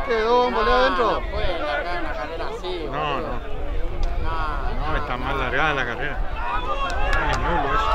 ¿Quedó un boleo adentro? No puede largar una carrera así. No, no, está mal largada la carrera. Es nulo eso.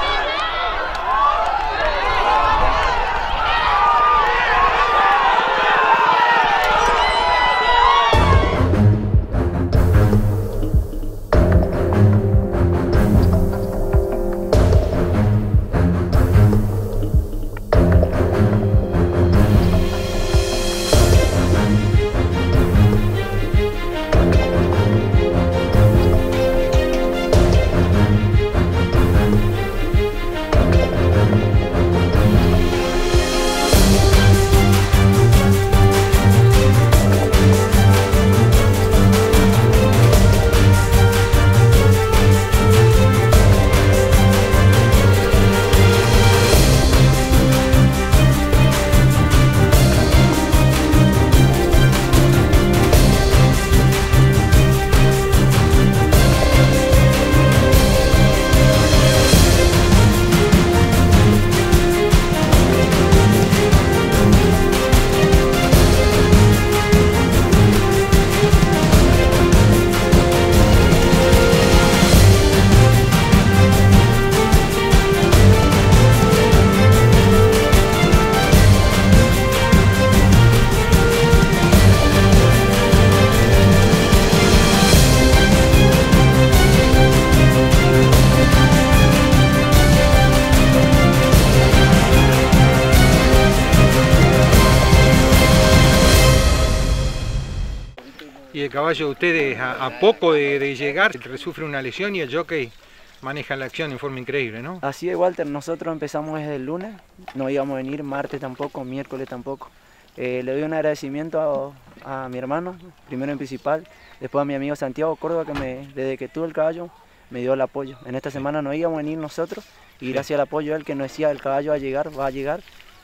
Y el caballo de ustedes, a poco de llegar, sufre una lesión y el jockey maneja la acción en forma increíble, ¿no? Así es, Walter, nosotros empezamos desde el lunes, no íbamos a venir martes tampoco, miércoles tampoco. Le doy un agradecimiento a mi hermano, primero en principal, después a mi amigo Santiago Córdoba, que desde que tuve el caballo me dio el apoyo. En esta semana no íbamos a venir nosotros y gracias al apoyo de él que nos decía el caballo va a llegar,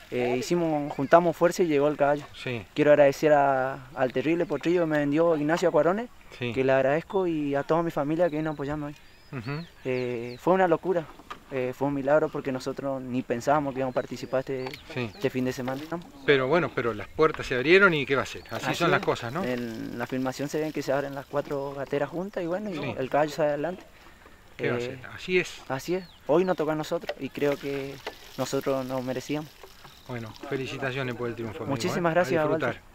juntamos fuerza y llegó el caballo. Sí. Quiero agradecer al terrible potrillo que me vendió Ignacio Acuarone, Sí. que le agradezco, y a toda mi familia que vino apoyando hoy. Fue una locura, fue un milagro porque nosotros ni pensábamos que íbamos a participar este fin de semana. Pero bueno, pero las puertas se abrieron y ¿qué va a ser? Así son las cosas, ¿no? En la filmación se ven que se abren las 4 gateras juntas y bueno, y Sí. el caballo sale adelante. ¿Qué va a ser? Así es. Así es, hoy nos toca a nosotros y creo que nosotros nos merecíamos. Bueno, felicitaciones por el triunfo. Amigo, Muchísimas A gracias, disfrutar. Walter.